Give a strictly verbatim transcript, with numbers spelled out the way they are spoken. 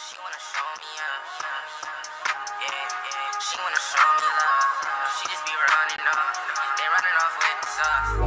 She wanna show me up. Yeah, yeah. She wanna show me love. She just be running off. They running off with the sauce.